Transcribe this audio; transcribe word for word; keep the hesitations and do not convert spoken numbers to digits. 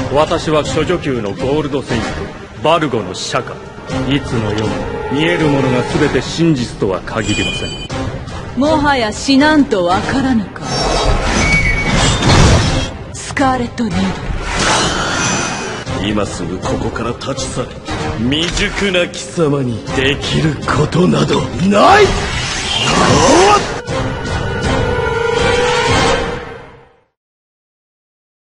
私は処女級のゴールドセイントバルゴの使者か。いつの世も見えるものが全て真実とは限りません。 もはや死なんとわからぬか。スカーレット・ニード、今すぐここから立ち去れ。未熟な貴様にできることなどない。